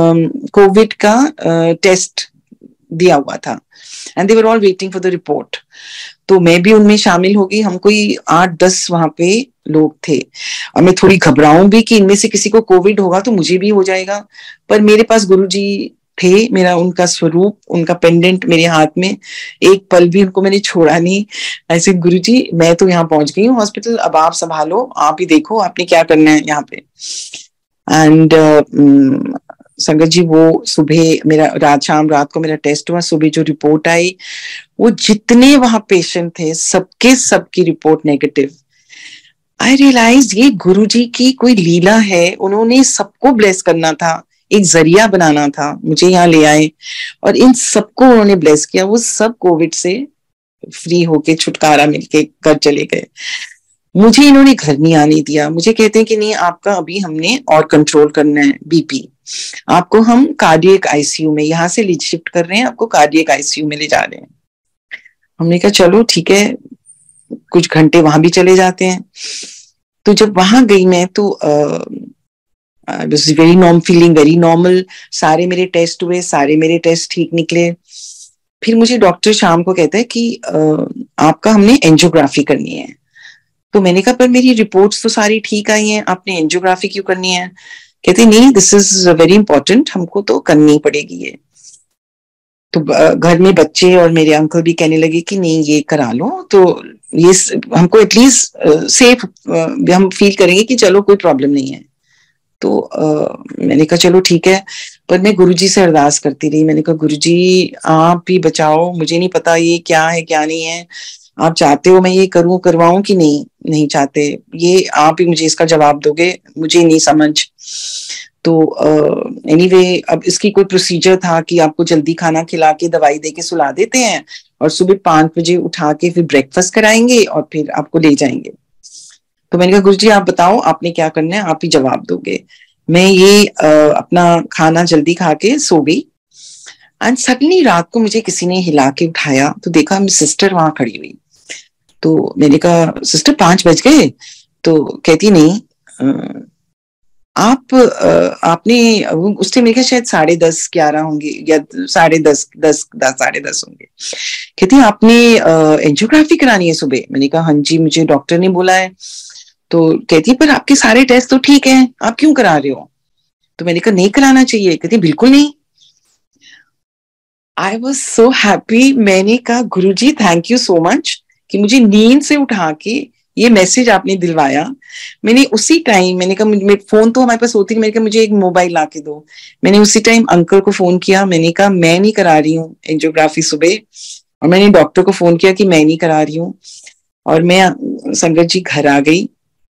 कोविड का टेस्ट दिया हुआ था, and they were all waiting for the report. तो मैं भी उनमें शामिल हो गई। हम कोई आठ दस वहां पे लोग थे, और मैं थोड़ी घबराऊं भी कि इनमें से किसी को कोविड होगा तो मुझे भी हो जाएगा। पर मेरे पास गुरुजी थे, मेरा उनका स्वरूप, उनका पेंडेंट मेरे हाथ में, एक पल भी उनको मैंने छोड़ा नहीं। ऐसे गुरुजी मैं तो यहाँ पहुंच गई हूँ हॉस्पिटल, अब आप संभालो, आप ही देखो आपने क्या करना है यहाँ पे। एंड uh, संगत जी वो सुबह मेरा रात शाम रात को मेरा टेस्ट हुआ। सुबह जो रिपोर्ट आई, वो जितने वहां पेशेंट थे सबके सबकी रिपोर्ट नेगेटिव। आई रियलाइज ये गुरुजी की कोई लीला है, उन्होंने सबको ब्लेस करना था, एक जरिया बनाना था, मुझे यहाँ ले आए और इन सबको उन्होंने ब्लेस किया। वो सब कोविड से फ्री होके छुटकारा मिलके घर चले गए। मुझे इन्होंने घर नहीं आने दिया। मुझे कहते हैं कि नहीं, आपका अभी हमने और कंट्रोल करना है बीपी, आपको हम कार्डियक आईसीयू में यहाँ से शिफ्ट कर रहे हैं, आपको कार्डियक आईसीयू में ले जा रहे हैं। हमने कहा चलो ठीक है, कुछ घंटे वहां भी चले जाते हैं। तो जब वहां गई मैं तो very normal, feeling very normal. सारे मेरे टेस्ट हुए, सारे मेरे टेस्ट ठीक निकले। फिर मुझे डॉक्टर शाम को कहता है कि uh, आपका हमने एंजियोग्राफी करनी है। तो मैंने कहा पर मेरी रिपोर्ट्स तो सारी ठीक आई हैं, आपने एंजियोग्राफी क्यों करनी है? कहते नहीं, दिस इज वेरी इंपॉर्टेंट, हमको तो करनी पड़ेगी ये। तो घर में बच्चे और मेरे अंकल भी कहने लगे कि नहीं ये करा लो, तो ये हमको एटलीस्ट सेफ हम फील करेंगे कि चलो कोई प्रॉब्लम नहीं है। तो uh, मैंने कहा चलो ठीक है, पर मैं गुरुजी से अरदास करती रही। मैंने कहा गुरुजी आप ही बचाओ, मुझे नहीं पता ये क्या है क्या नहीं है, आप चाहते हो मैं ये करूं करवाऊं कि नहीं नहीं चाहते, ये आप ही मुझे इसका जवाब दोगे, मुझे नहीं समझ। तो एनीवे uh, अब इसकी कोई प्रोसीजर था कि आपको जल्दी खाना खिला के दवाई दे के सुला देते हैं और सुबह पांच बजे उठा के फिर ब्रेकफास्ट कराएंगे और फिर आपको ले जाएंगे। तो मैंने कहा गुरुजी आप बताओ आपने क्या करना है, आप ही जवाब दोगे। मैं ये uh, अपना खाना जल्दी खा के सो गई। एंड सडनली रात को मुझे किसी ने हिला के उठाया, तो देखा मेरी सिस्टर वहां खड़ी हुई। तो मैंने कहा सिस्टर पांच बज गए? तो कहती नहीं, आप आपने उस टाइम मेरे शायद साढ़े दस ग्यारह होंगे या साढ़े दस दस दस साढ़े दस होंगे। कहती आपने एंजियोग्राफी करानी है सुबह? मैंने कहा हाँ जी, मुझे डॉक्टर ने बोला है। तो कहती पर आपके सारे टेस्ट तो ठीक है, आप क्यों करा रहे हो? तो मैंने कहा नहीं कराना चाहिए। कहती बिल्कुल नहीं। I was so happy. मैंने कहा Guruji thank you so much कि मुझे नींद से उठा के ये मैसेज आपने दिलवाया। मैंने उसी टाइम मैंने कहा, फोन तो हमारे पास होती है, मैंने कहा मुझे एक मोबाइल ला के दो। मैंने उसी टाइम अंकल को फोन किया, मैंने कहा मैं नहीं करा रही हूँ एंजियोग्राफी सुबह, और मैंने डॉक्टर को फोन किया कि मैं नहीं करा रही हूँ। और मैं संगत जी घर आ गई।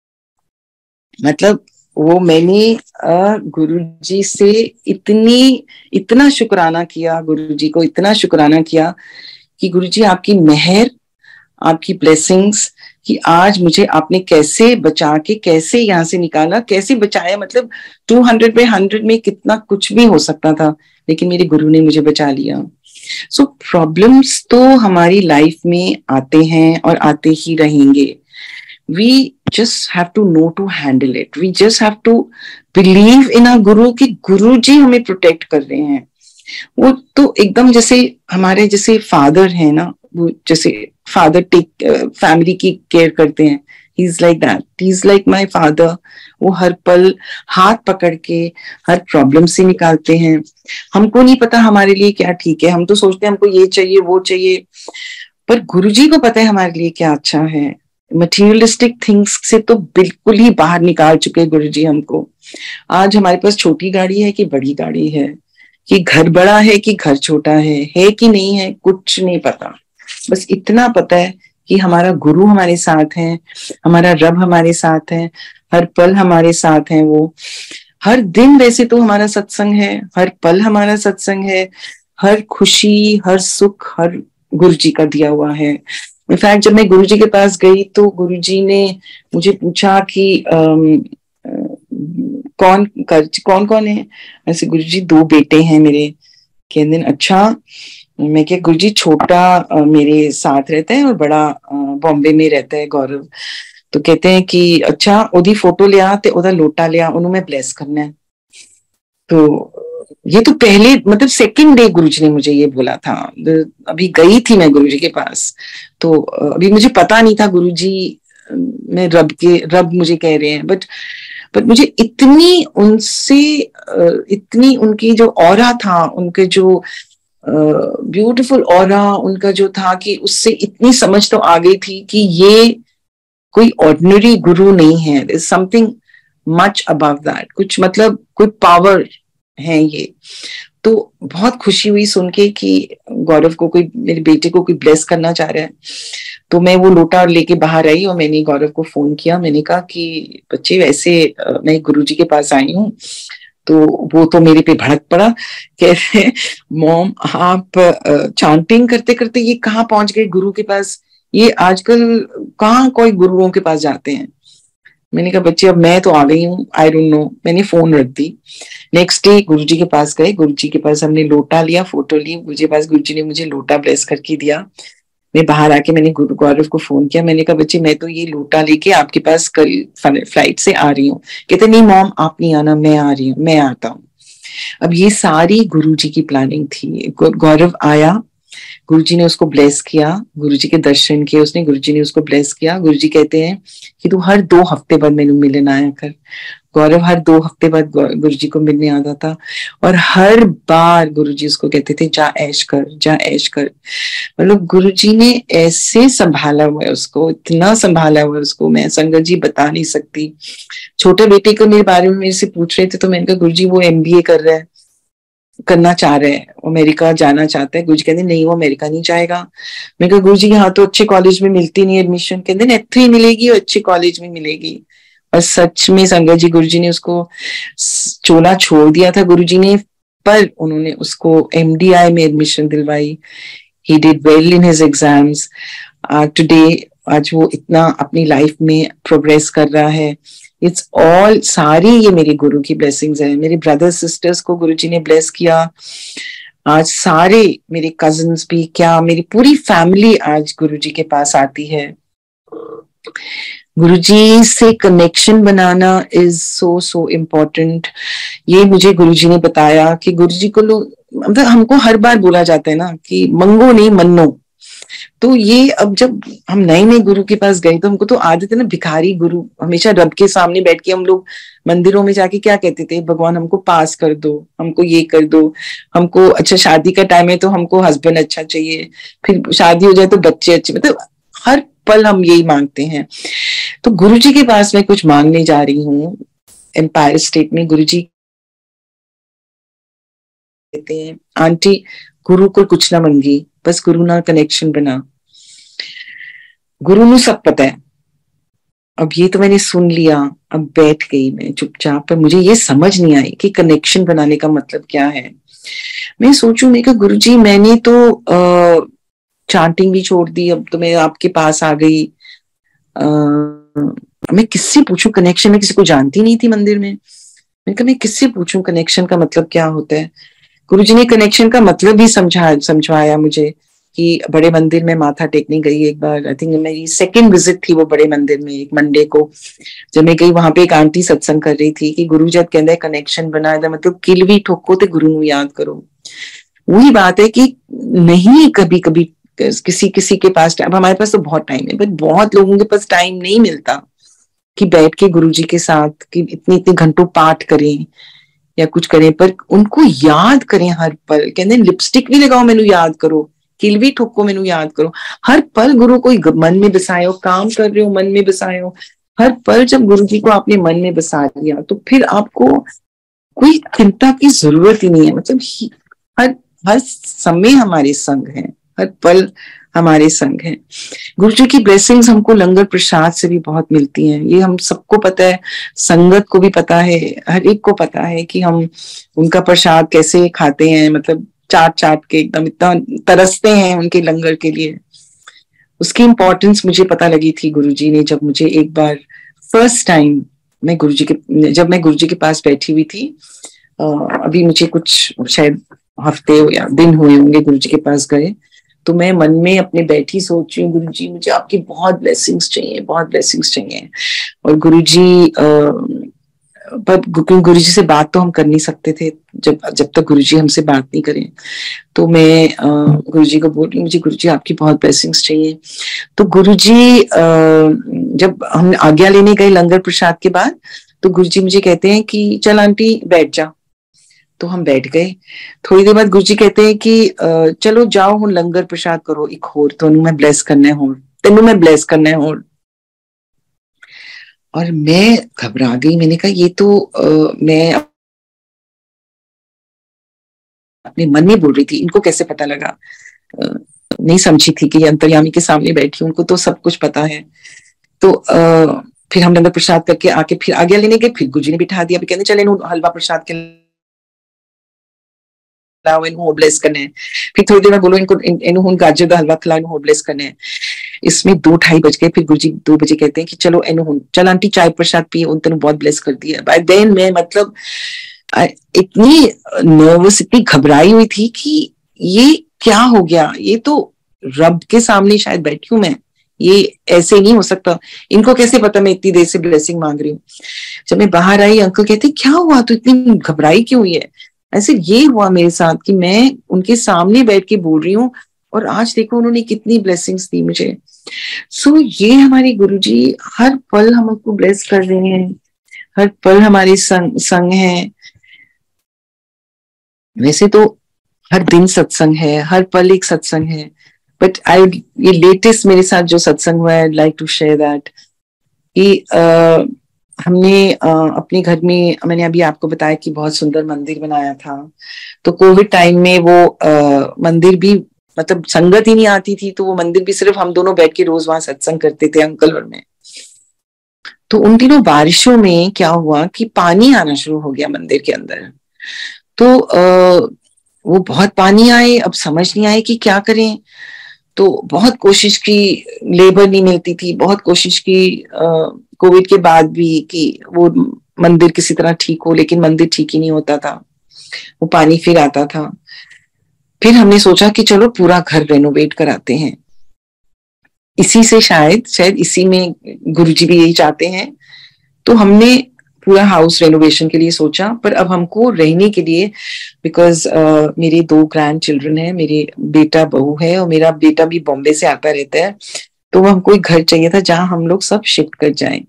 मतलब वो मैंने गुरुजी से इतनी इतना शुक्राना किया, गुरुजी को इतना शुक्राना किया कि गुरुजी आपकी मेहर, आपकी ब्लेसिंग्स कि आज मुझे आपने कैसे बचा के कैसे यहाँ से निकाला, कैसे बचाया। मतलब टू हंड्रेड पे हंड्रेड में कितना कुछ भी हो सकता था, लेकिन मेरे गुरु ने मुझे बचा लिया। सो so, प्रॉब्लम्स तो हमारी लाइफ में आते हैं और आते ही रहेंगे। We just have to know to handle it. We just have to believe in a guru कि गुरु जी हमें प्रोटेक्ट कर रहे हैं। वो तो एकदम जैसे हमारे जैसे फादर है ना, वो जैसे फादर टेक फैमिली की केयर करते हैं, he is like that, he is like my father. वो हर पल हाथ पकड़ के हर प्रॉब्लम से निकालते हैं। हमको नहीं पता हमारे लिए क्या ठीक है, हम तो सोचते हैं हमको ये चाहिए वो चाहिए, पर गुरुजी को पता है हमारे लिए क्या अच्छा है। मटेरियलिस्टिक थिंग्स से तो बिल्कुल ही बाहर निकाल चुके गुरुजी हमको। आज हमारे पास छोटी गाड़ी है कि बड़ी गाड़ी है, कि घर बड़ा है कि घर छोटा है है कि नहीं है, कुछ नहीं पता। बस इतना पता है कि हमारा गुरु हमारे साथ है, हमारा रब हमारे साथ है, हर पल हमारे साथ है। वो हर दिन वैसे तो हमारा सत्संग है, हर पल हमारा सत्संग है, हर खुशी हर सुख हर गुरुजी का दिया हुआ है। इनफैक्ट जब मैं गुरुजी के पास गई तो गुरुजी ने मुझे पूछा कि आम, कौन कर कौन कौन है? ऐसे गुरुजी दो बेटे हैं मेरे। कहते दिन अच्छा। मैं क्या गुरुजी छोटा मेरे साथ रहता है और बड़ा बॉम्बे में रहता है, गौरव। तो कहते हैं कि अच्छा ओदी फोटो लिया ते ओदा लोटा लिया, उन्होंने मैं ब्लेस करना है। तो ये तो पहले मतलब सेकंड डे गुरुजी ने मुझे ये बोला था। अभी गई थी मैं गुरुजी के पास, तो अभी मुझे पता नहीं था गुरुजी मैं रब के रब मुझे कह रहे हैं, बट बट मुझे इतनी उनसे इतनी उनकी जो ऑरा था, उनके जो ब्यूटीफुल uh, ऑरा उनका जो था, कि उससे इतनी समझ तो आ गई थी कि ये कोई ऑर्डिनरी गुरु नहीं है, is something much above that. कुछ मतलब कोई पावर है ये। तो बहुत खुशी हुई सुन के कि गौरव को कोई, मेरे बेटे को कोई ब्लेस करना चाह रहा है। तो मैं वो लोटा लेके बाहर आई और मैंने गौरव को फोन किया। मैंने कहा कि बच्चे वैसे मैं गुरुजी के पास आई हूँ। तो वो तो मेरे पे भड़क पड़ा, कह रहे मॉम आप चांटिंग करते करते ये कहाँ पहुंच गए गुरु के पास, ये आजकल कहाँ कोई गुरुओं के पास जाते हैं। मैंने कहा बच्चे अब मैं तो आ गई हूँ, आई डोंट नो। मैंने फोन रख दी। नेक्स्ट डे गुरुजी के पास गए, गुरुजी के पास हमने लोटा लिया, फोटो ली गुरुजी के पास, गुरुजी ने मुझे लोटा ब्लेस करके दिया। मैं बाहर आके मैंने गौरव को फोन किया, मैंने कहा बच्चे मैं तो ये लोटा लेके आपके पास कल फ्लाइट से आ रही हूँ। कहते नहीं मॉम आप नहीं आना, मैं आ रही हूँ, मैं आता हूँ। अब ये सारी गुरुजी की प्लानिंग थी। गौरव आया, गुरुजी ने उसको ब्लेस किया, गुरुजी के दर्शन किए उसने, गुरुजी ने उसको ब्लेस किया। गुरुजी कहते हैं कि तू हर दो हफ्ते बाद मैंने मिलने आया कर। गौरव हर दो हफ्ते बाद गुरुजी को मिलने आता था और हर बार गुरुजी उसको कहते थे जा ऐश कर, जा ऐश कर। मतलब गुरुजी ने ऐसे संभाला हुआ है उसको, इतना संभाला हुआ है उसको, मैं संगत जी बता नहीं सकती। छोटे बेटे को मेरे बारे में मेरे से पूछ रहे थे तो मैंने कहा गुरुजी वो एमबीए कर रहा है, करना चाह रहे हैं, अमेरिका जाना चाहता है। गुरुजी कहते नहीं वो अमेरिका नहीं जाएगा। मैं कहा गुरुजी यहाँ तो अच्छे कॉलेज में मिलती नहीं एडमिशन। कहते नेत्री मिलेगी और अच्छे कॉलेज में मिलेगी। और सच में संगत जी गुरुजी ने उसको चोला छोड़ दिया था गुरुजी ने, पर उन्होंने उसको एमडीआई में एडमिशन दिलवाई। He did well in his exams. Today आज वो इतना अपनी लाइफ में प्रोग्रेस कर रहा है। इट्स ऑल, सारी ये मेरे गुरु की ब्लेसिंग्स है। मेरे ब्रदर्स सिस्टर्स को गुरुजी ने ब्लेस किया। आज सारे मेरे कजिन्स भी, क्या मेरी पूरी फैमिली आज गुरुजी के पास आती है। गुरुजी से कनेक्शन बनाना इज सो सो इम्पोर्टेंट। ये मुझे गुरुजी ने बताया कि गुरुजी को लोग, मतलब हमको हर बार बोला जाता है ना कि मंगो नहीं मन्नो। तो ये अब जब हम नए नए गुरु के पास गए तो हमको तो आदत है ना, भिखारी गुरु, हमेशा रब के सामने बैठ के हम लोग मंदिरों में जाके क्या कहते थे, भगवान हमको पास कर दो, हमको ये कर दो, हमको अच्छा शादी का टाइम है तो हमको हस्बैंड अच्छा चाहिए, फिर शादी हो जाए तो बच्चे अच्छे, मतलब हर पल हम यही मांगते हैं। तो गुरुजी के पास मैं कुछ मांगने जा रही हूँ। एम्पायर स्टेट में गुरुजी कहते हैं आंटी गुरु को कुछ ना मंगी, बस गुरु ना कनेक्शन बना। गुरु ਨੂੰ सब पता है। अब ये तो मैंने सुन लिया, अब बैठ गई मैं चुपचाप, पर मुझे ये समझ नहीं आई कि कनेक्शन बनाने का मतलब क्या है। मैं सोचूं, मैं कहा गुरुजी मैंने तो आ, चांटिंग भी छोड़ दी, अब तो मैं आपके पास आ गई, आ, मैं किससे पूछूं कनेक्शन, मैं किसी को जानती नहीं थी मंदिर में। मैंने कहा मैं किससे पूछूं कनेक्शन का मतलब क्या होता है। गुरुजी ने कनेक्शन का मतलब भी समझा समझाया मुझे कि बड़े मंदिर में माथा टेकने गई एक बार, आई थिंक मेरी सेकंड विजिट थी वो बड़े मंदिर में, एक मंडे को जब मैं गई, वहां पे एक आंटी सत्संग कर रही थी कि गुरु जब कहते हैं कनेक्शन बना है मतलब किल भी ठोको तो गुरु ਨੂੰ याद करो। वही बात है कि नहीं, कभी कभी किसी किसी के पास टाइम, हमारे पास तो बहुत टाइम है, बट बहुत लोगों के पास टाइम नहीं मिलता कि बैठ के गुरुजी के साथ कि इतने इतने घंटों पाठ करें या कुछ करें, पर उनको याद करें हर पल। कहते हैं लिपस्टिक भी लगाओ मैनू याद करो, किल भी ठोको मैनू याद करो। हर पल गुरु को मन में बसायो, काम कर रहे हो मन में बसायो। हर पल जब गुरु जी को आपने मन में बसा लिया तो फिर आपको कोई चिंता की जरूरत ही नहीं है। मतलब हर हर समय हमारे संग है, हर पल हमारे संग है। गुरु जी की ब्लेसिंग्स हमको लंगर प्रसाद से भी बहुत मिलती हैं, ये हम सबको पता है, संगत को भी पता है, हर एक को पता है कि हम उनका प्रसाद कैसे खाते हैं, मतलब चाट चाट के एकदम इतना तरसते हैं उनके लंगर के लिए। उसकी इम्पोर्टेंस मुझे पता लगी थी गुरुजी ने जब मुझे एक बार फर्स्ट टाइम मैं गुरुजी के जब मैं गुरुजी के पास बैठी हुई थी, अभी मुझे कुछ शायद हफ्ते या दिन हुए होंगे गुरुजी के पास गए, तो मैं मन में अपने बैठी सोच रही हूँ गुरुजी मुझे आपकी बहुत ब्लेसिंग्स चाहिए, बहुत ब्लेसिंग्स चाहिए। और गुरुजी पर गुरुजी से बात तो हम कर नहीं सकते थे जब जब तक गुरुजी हमसे बात नहीं करें। तो मैं गुरुजी को बोल रही मुझे गुरुजी आपकी बहुत ब्लेसिंग्स चाहिए। तो गुरुजी जब हम आज्ञा लेने गए लंगर प्रसाद के बाद, तो गुरुजी मुझे कहते हैं कि चल आंटी बैठ जा। तो हम बैठ गए। थोड़ी देर बाद गुरुजी कहते हैं कि चलो जाओ हुण लंगर प्रसाद करो, एक होर तुहानू मैं ब्लेस करना है, होर तेनू मैं ब्लेस करना है होर। और मैं घबरा गई, मैंने कहा ये तो आ, मैं अपने मन में बोल रही थी, इनको कैसे पता लगा? नहीं समझी थी कि ये अंतर्यामी के सामने बैठी, उनको तो सब कुछ पता है। तो आ, फिर हम लंगर प्रसाद करके आके फिर आगे लेने गए, फिर गुरुजी ने बिठा दिया, कहते चले हलवा प्रसाद के इनको ब्लेस करने। फिर थोड़ी देर में बोलो इनको इन्हों गाजर का हलवा खिला, इनको ब्लेस करने। इसमें दो ढाई बज गए, फिर गुरुजी दो बजे कहते हैं कि चलो इन्हों चल आंटी चाय प्रसाद पिए, उन तेन बहुत ब्लेस कर दिया। बाय देन मैं मतलब इतनी नर्वस, इतनी घबराई हुई थी कि ये क्या हो गया, ये तो रब के सामने शायद बैठी हूं मैं, ये ऐसे नहीं हो सकता, इनको कैसे पता मैं इतनी देर से ब्लेसिंग मांग रही हूँ। जब मैं बाहर आई, अंकल कहते क्या हुआ, तो इतनी घबराई क्यों हुई है? ऐसे ये हुआ मेरे साथ कि मैं उनके सामने बैठ के बोल रही हूँ और आज देखो उन्होंने कितनी ब्लेसिंग्स दी मुझे। सो ये हमारे गुरुजी हर पल हमको ब्लेस कर रहे हैं, हर पल हमारे संग संग है। वैसे तो हर दिन सत्संग है, हर पल एक सत्संग है, बट आई ये लेटेस्ट मेरे साथ जो सत्संग हुआ है, I like to share that कि uh, हमने uh, अपने घर में, मैंने अभी आपको बताया कि बहुत सुंदर मंदिर बनाया था। तो कोविड टाइम में वो uh, मंदिर भी मतलब संगत ही नहीं आती थी, तो वो मंदिर भी सिर्फ हम दोनों बैठ के रोज वहां सत्संग करते थे, अंकल और मैं। तो उन दिनों बारिशों में क्या हुआ कि पानी आना शुरू हो गया मंदिर के अंदर। तो आ, वो बहुत पानी आए, अब समझ नहीं आए कि क्या करें। तो बहुत कोशिश की, लेबर नहीं मिलती थी, बहुत कोशिश की कोविड के बाद भी कि वो मंदिर किसी तरह ठीक हो, लेकिन मंदिर ठीक ही नहीं होता था, वो पानी फिर आता था। फिर हमने सोचा कि चलो पूरा घर रेनोवेट कराते हैं, इसी से शायद शायद इसी में गुरुजी भी यही चाहते हैं। तो हमने पूरा हाउस रेनोवेशन के लिए सोचा, पर अब हमको रहने के लिए, बिकॉज uh, मेरे दो ग्रैंड चिल्ड्रन है, मेरे बेटा बहू है और मेरा बेटा भी बॉम्बे से आता रहता है, तो हमको एक घर चाहिए था जहां हम लोग सब शिफ्ट कर जाएं।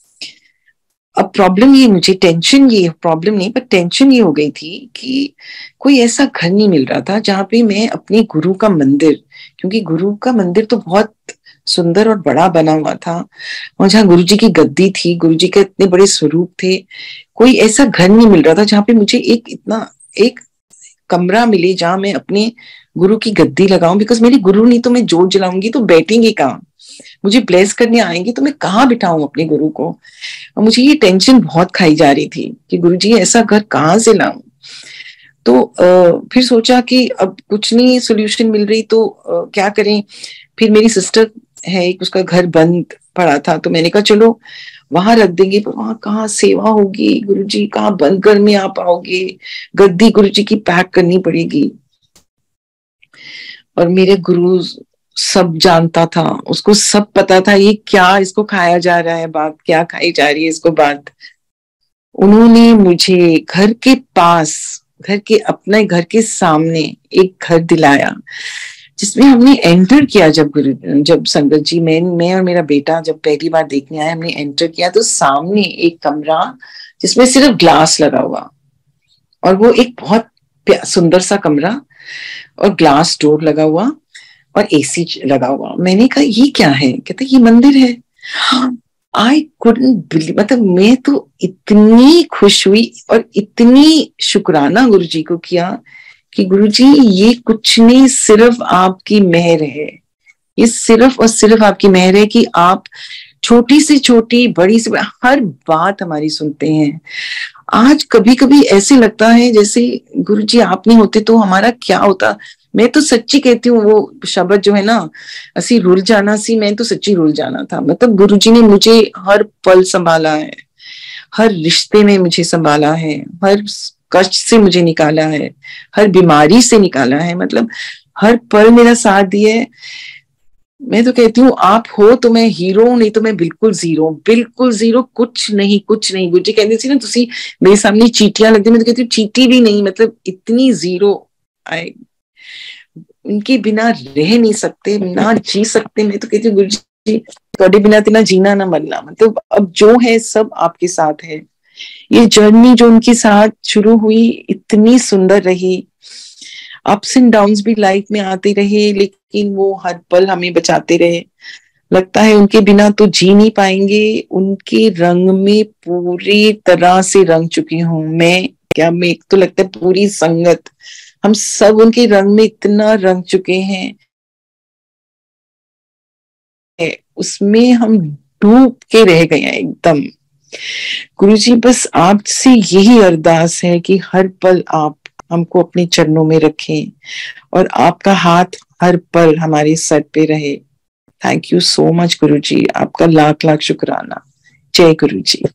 अब प्रॉब्लम ये, मुझे टेंशन, ये प्रॉब्लम नहीं पर टेंशन ये हो गई थी कि कोई ऐसा घर नहीं मिल रहा था जहां पे मैं अपने गुरु का मंदिर, क्योंकि गुरु का मंदिर तो बहुत सुंदर और बड़ा बना हुआ था, और जहाँ गुरुजी की गद्दी थी, गुरुजी के इतने बड़े स्वरूप थे, कोई ऐसा घर नहीं मिल रहा था जहाँ पे मुझे एक इतना एक कमरा मिले जहां मैं अपने गुरु की गद्दी लगाऊं। बिकॉज मेरी गुरु नहीं तो मैं जोत जलाऊंगी तो बैठेंगे कहाँ, मुझे ब्लेस करने आएंगे तो मैं कहाँ बिठाऊं अपने गुरु को। और मुझे ये टेंशन बहुत खाई जा रही थी कि गुरुजी ऐसा घर कहाँ से लाऊं। तो आ, फिर सोचा कि अब कुछ नहीं सोल्यूशन मिल रही तो आ, क्या करें। फिर मेरी सिस्टर है एक, उसका घर बंद पड़ा था, तो मैंने कहा चलो वहां रख देंगे, पर वहां कहाँ सेवा होगी, गुरुजी कहाँ बंद घर में आ पाओगे, गद्दी गुरुजी की पैक करनी पड़ेगी। और मेरे गुरु सब जानता था, उसको सब पता था ये क्या इसको खाया जा रहा है, बात क्या खाई जा रही है इसको बात। उन्होंने मुझे घर के पास, घर के अपने घर के सामने एक घर दिलाया, जिसमें हमने एंटर किया। जब गुरु जब संगत जी, मैं मैं और मेरा बेटा जब पहली बार देखने आए, हमने एंटर किया तो सामने एक कमरा जिसमें सिर्फ ग्लास लगा हुआ, और वो एक बहुत सुंदर सा कमरा और ग्लास डोर लगा हुआ और एसी लगा हुआ। मैंने कहा ये क्या है? कहते ये मंदिर है। आई कुडंट बिलीव, मतलब मैं तो इतनी खुश हुई और इतनी शुक्राना गुरुजी को किया कि गुरुजी ये कुछ नहीं, सिर्फ आपकी मेहर है, ये सिर्फ और सिर्फ आपकी मेहर है कि आप छोटी से छोटी, बड़ी से बड़ी हर बात हमारी सुनते हैं। आज कभी कभी ऐसे लगता है जैसे गुरुजी आप नहीं होते तो हमारा क्या होता। मैं तो सच्ची कहती हूँ, वो शब्द जो है ना, असी रुल जाना सी, मैं तो सच्ची रुल जाना था। मतलब गुरुजी ने मुझे हर पल संभाला है, हर रिश्ते में मुझे संभाला है, हर कष्ट से मुझे निकाला है, हर बीमारी से निकाला है, मतलब हर पल मेरा साथ दिया है। मैं तो कहती हूँ आप हो तो मैं हीरो, नहीं तो मैं बिल्कुल जीरो, बिल्कुल जीरो, कुछ नहीं, कुछ नहीं। गुरुजी कहते थे ना तुसी मेरे सामने चीटियां लगती, मैं तो कहती हूँ चीटी भी नहीं, मतलब इतनी जीरो। आई उनके बिना रह नहीं सकते, ना जी सकते। मैं तो कहती हूँ गुरुजी थोड़े बिना तो ना जीना ना मरना, मतलब अब जो है सब आपके साथ है। ये जर्नी जो उनके साथ शुरू हुई इतनी सुंदर रही, अप्स एंड डाउन्स भी लाइफ में आते रहे, लेकिन वो हर पल हमें बचाते रहे। लगता है उनके बिना तो जी नहीं पाएंगे। उनके रंग में पूरी तरह से रंग चुकी हूँ मैं, क्या मैं, एक तो लगता है पूरी संगत हम सब उनके रंग में इतना रंग चुके हैं, उसमें हम डूब के रह गए हैं एकदम। गुरुजी बस आपसे यही अरदास है कि हर पल आप हमको अपने चरणों में रखें और आपका हाथ हर पल हमारे सर पे रहे। Thank you so much Guruji, आपका लाख लाख शुक्राना। जय गुरुजी।